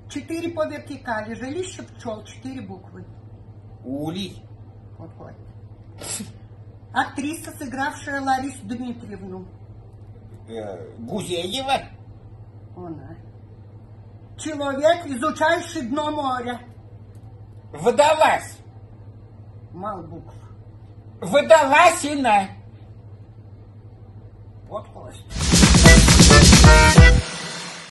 4 по вертикали. Жилище пчел, 4 буквы. Улей. Вот. Актриса, сыгравшая Ларису Дмитриевну. Гузеева. Она. Человек, изучающий дно моря. Водолаз. Мало букв. Водолазина. Вот кость.